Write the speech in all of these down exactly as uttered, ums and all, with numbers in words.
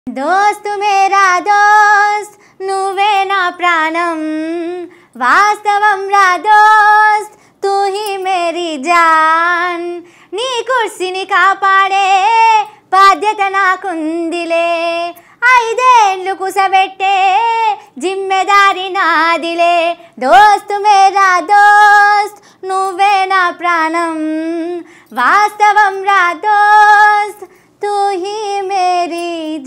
दोस्त मेरा दोस्त నువ్వే నా ప్రాణం వాస్తవం రా దోస్త్ तू ही मेरी जान నీ కుర్సీని కాపాడే బాధ్యత నాకుందిలే ఐదేళ్ళు కుసబెట్టే జిమ్మెదారి నాదిలే దోస్త్ మేరా దోస్త్ నువ్వే నా ప్రాణం వాస్తవం రా దోస్త్ तू ही मेरी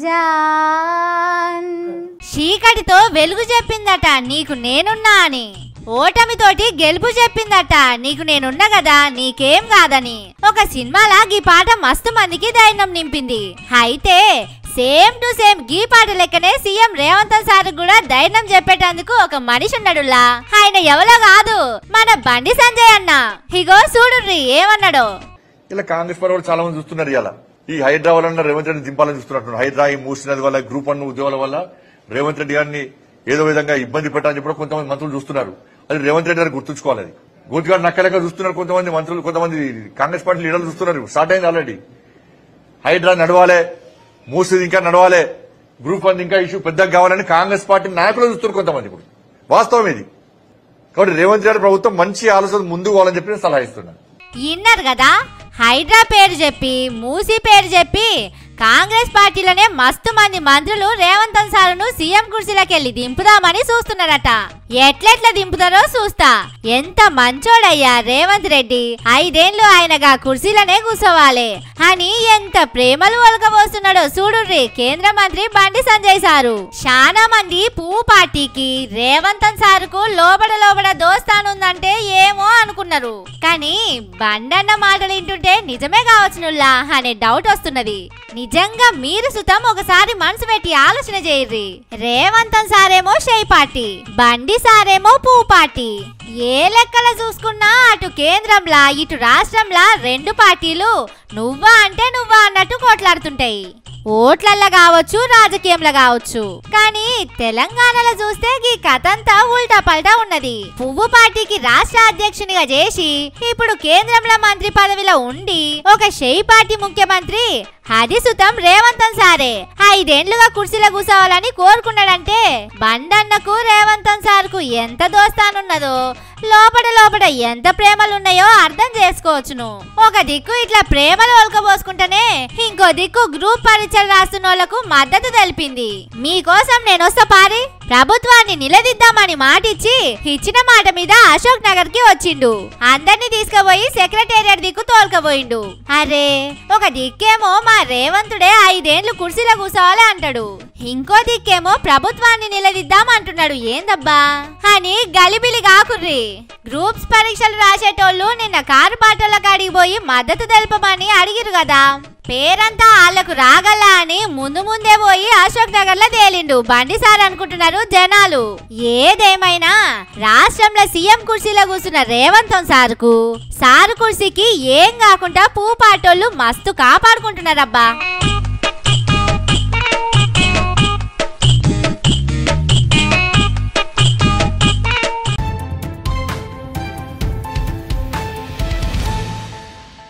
जान చీకటితో వెలుగు చెప్పిందట నీకు నేనున్నా అని ఓటమితోటి గెలుపు చెప్పిందట నీకు నేనున్నా కదా నీకేం కాదని ఒక సినిమాలా గీ పాట మస్తు మందికి ధైర్యం నింపింది అయితే సేమ్ టు సేమ్ గీ పాట లెక్కనే సీఎం రేవంత్ సార్ కూడా ధైర్యం చెప్పేటందుకు ఒక మనిషి ఉన్నాడులా ఆయన ఎవరో కాదు మన బండి సంజయ్ అన్న ఇగో చూడుర్రి ఏమన్నాడో ఇలా కాంగ్రెస్ పర్వాలు చాలా మంది చూస్తున్నారు ఇలా ఈ హైదరాబాద్ వల్ల రేవంత్ రెడ్డి దింపాలని చూస్తున్నట్టు హైదరాబాద్ ఈ మూసినది వల్ల గ్రూప్ వన్ ఉద్యోగాల వల్ల రేవంత్ రెడ్డి గారిని ఏదో విధంగా ఇబ్బంది పెట్టాలని చెప్పి కొంతమంది మంత్రులు చూస్తున్నారు అది రేవంత్ రెడ్డి గారు గుర్తుంచుకోవాలి అది గోతిగారు నక్కలేక చూస్తున్నారు కొంతమంది మంత్రులు కొంతమంది కాంగ్రెస్ పార్టీ లీడర్లు చూస్తున్నారు స్టార్ట్ అయింది ఆల్రెడీ హైదరాబాద్ నడవాలే మూసిది ఇంకా నడవాలే గ్రూప్ వన్ ఇంకా ఇష్యూ పెద్దగా కావాలని కాంగ్రెస్ పార్టీ నాయకులు చూస్తున్నారు కొంతమంది ఇప్పుడు వాస్తవం ఇది కాబట్టి రేవంత్ రెడ్డి ప్రభుత్వం మంచి ఆలోచన ముందుకు పోవాలని చెప్పి సలహా ఇస్తున్నాను ఇన్నారు కదా హైడ్రా పేరు చెప్పి మూసీ పేరు చెప్పి కాంగ్రెస్ పార్టీలోనే మస్తు మంది మంత్రులు రేవంత్ సార్ను సీఎం కుర్చీలకెళ్లి దింపుదామని చూస్తున్నారట ఎట్లెట్లా దింపుతారో చూస్తా ఎంత మంచోడయ్యా రేవంత్ రెడ్డి ఐదేళ్లు ఆయనగా కుర్చీలనే కూర్చోవాలి అని ఎంత ప్రేమలు ఒలకబోస్తున్నాడో చూడుర్రి కేంద్ర మంత్రి బండి సంజయ్ సారు చాలా మంది పువ్వు పార్టీకి రేవంత్ సారుకు లోబడ లోబడ దోస్తానుందంటే ఏమో అనుకున్నారు కానీ బండన్న మాటలు వింటుంటే నిజమే కావచ్చునుల్లా అనే డౌట్ వస్తున్నది నిజంగా మీరు సుతం ఒకసారి మనసు పెట్టి ఆలోచన చేయర్రి రేవంత్ సారేమో షై పార్టీ బండి సారేమో పూ పార్టీ ఏ లెక్కల చూసుకున్నా అటు కేంద్రంలా ఇటు రాష్ట్రంలా రెండు పార్టీలు నువ్వా అంటే నువ్వా అన్నట్టు కొట్లాడుతుంటాయి ఓట్లల్లో కావచ్చు రాజకీయంలో కావచ్చు కానీ తెలంగాణలో చూస్తే ఈ కథ అంతా ఉల్టా పల్టా ఉన్నది పువ్వు పార్టీకి రాష్ట్ర అధ్యక్షునిగా చేసి ఇప్పుడు కేంద్రంలో మంత్రి పదవిలో ఉండి ఒక షై పార్టీ ముఖ్యమంత్రి అది సుతం రేవంత్ సారే ఐదేండ్లుగా కుర్చీలో కూర్చోవాలని కోరుకున్నాడంటే బండన్నకు రేవంత్ సార్కు ఎంత దోస్తానున్నదో లోపల లోపల ఎంత ప్రేమలున్నాయో అర్థం చేసుకోవచ్చును ఒక దిక్కు ఇట్లా ప్రేమలు ఒలకబోసుకుంటేనే ఇంకో దిక్కు గ్రూప్ పరీక్షలు రాస్తున్న వాళ్లకు మద్దతు తెలిపింది మీకోసం నేను వస్తా పారి ప్రభుత్వాన్ని నిలదీద్దామని మాటిచ్చి ఇచ్చిన మాట మీద అశోక్ నగర్ కి వచ్చిండు అందరినీ తీసుకుపోయి సెక్రటేరియట్ దిక్కు తోలుకపోయిండు అరే ఒక దిక్కేమో మా రేవంతుడే ఐదేండ్లు కుర్చీలో కూర్చోవాలి అంటాడు ఇంకో దిక్కేమో ప్రభుత్వాన్ని నిలదీద్దాం అంటున్నాడు ఏందబ్బా అని గలిబిలి కాకుర్రి గ్రూప్స్ పరీక్షలు రాసేటోళ్ళు నిన్న కారు పాటల కాడికి పోయి మద్దతు తెలపమని అడిగిరు కదా పేరంతా వాళ్లకు రాగల అని ముందు ముందే పోయి అశోక్ నగర్ లో తేలిండు బండి సార్ అనుకుంటున్నారు జనాలు ఏదేమైనా రాష్ట్రంలో సీఎం కుర్చీలో కూర్చున్న రేవంత్ సార్కు సారు కుర్చీకి ఏం కాకుండా పూ పాటోళ్ళు మస్తు కాపాడుకుంటున్నారబ్బా.